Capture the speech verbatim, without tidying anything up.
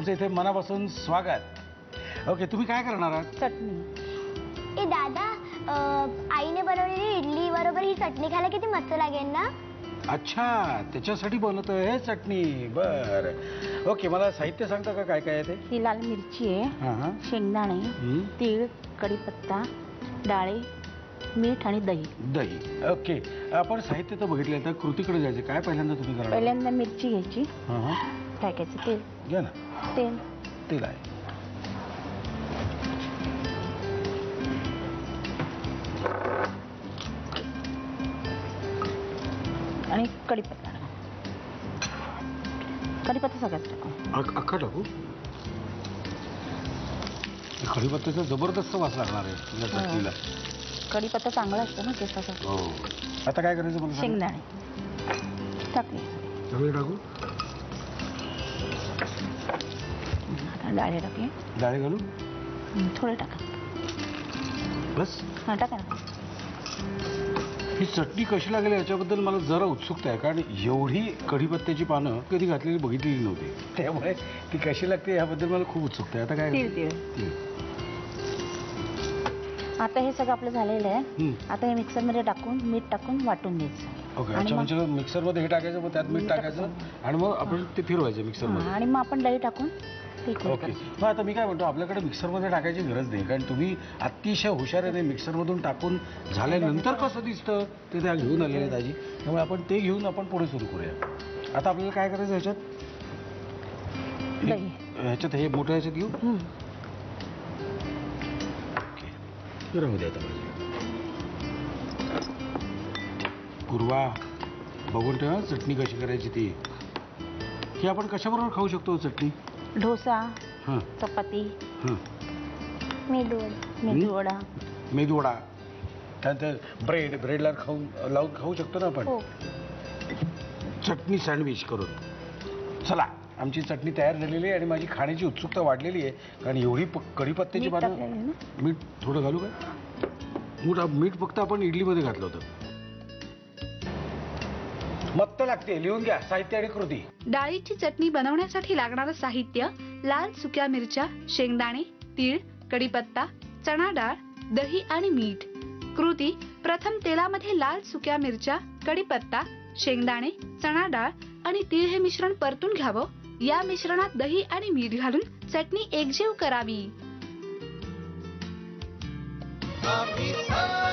तुमचं इथे मनापासून स्वागत। ओके, तुम्ही काय करणार आहात? चटणी। ए दादा, आईने बनवलेली इडली बरोबर ही चटणी खायला किती मस्त लागेल ना? अच्छा, त्याच्यासाठी बनवतोय हे चटणी। बर, ओके, मला साहित्य सांगता का काय काय आहे ते? ही लाल मिरची आहे, शेंगदाणे, तीळ, कढीपत्ता, डाळे, मीठ आणि दही। दही, ओके। आपण साहित्य तर बघितलं, तर कृतीकडे जायचं काय पहिल्यांदा तुम्ही करणार? पहिल्यांदा मिरची घ्यायची, हां, टाकायचं तेल, घ्या ना। तेल तेल आहे, आणि कढीपत्ता। कढीपत्ता सगळ्यात टाकू। अख्खा टाकू? कढीपत्त्याचा जबरदस्त वास लागणार आहे या चटणीला। कढीपत्ता चांगला असतो ना केसासाठी। हो, आता काय करायचं मला? शेंगदाणे टाकले, सगळे टाकू? आता डाळे टाकले। डाळे घालू? थोडे टाका, बस? हां टाका ना। ही चटणी कशी लागेल याच्याबद्दल मला जरा उत्सुकता आहे, कारण एवढी कढीपत्त्याची पानं कधी घातलेली बघितलेली नव्हती, त्यामुळे ती कशी लागते याबद्दल मला खूप उत्सुकता आहे। आता काय? तीळ तीळ आता हे सगळं आपलं झालेलं आहे। आता हे मिक्सरमध्ये टाकून मीठ टाकून वाटून द्यायचं। ओके, अच्छा, म्हणजे मिक्सरमध्ये हे टाकायचं, मग त्यात मीठ टाकायचं आणि मग आपण ते फिरवायचं मिक्सरमध्ये, आणि मग आपण दही टाकून। ओके, मग आता मी काय म्हणतो, आपल्याकडे मिक्सरमध्ये टाकायची गरज नाही, कारण तुम्ही अतिशय हुशारीने मिक्सरमधून टाकून झाल्यानंतर कसं दिसतं ते त्या घेऊन आलेले ताजी, त्यामुळे आपण ते घेऊन आपण पुढे सुरू करूया। आता आपल्याला काय करायचं ह्याच्यात? ह्याच्यात हे मोठं ह्याच्यात घेऊ? ओके, राहू द्या आता पूर्वा, बघून ठेवा चटणी कशी करायची ती। ही आपण कशाबरोबर खाऊ शकतो चटणी? डोसा, हां, चपाती, हां, मेदू वडा। मेदू वडा, मेदू वडा, त्यानंतर ब्रेड ब्रेडला खाऊन लावून खाऊ शकतो ना आपण। चटणी सँडविच करून। चला, आमची चटणी तयार झालेली आहे आणि माझी खाण्याची उत्सुकता वाढलेली आहे, कारण एवढी कढीपत्त्याची पानं। मीठ थोडं घालू का? मोठा मीठ फक्त आपण इडलीमध्ये घातलं होतं। मस्त लागते, लिहून घ्या साहित्य आणि कृती। डाळीची चटणी बनवण्यासाठी लागणारं साहित्य: लाल सुक्या मिरच्या, शेंगदाणे, तीळ, कढीपत्ता, चणा डाळ, दही आणि मीठ। कृती: प्रथम तेलामध्ये लाल सुक्या मिरच्या, कढीपत्ता, शेंगदाणे, चणा डाळ आणि तीळ हे मिश्रण परतून घ्यावं। या मिश्रणात दही आणि मीठ घालून चटणी एकजीव करावी।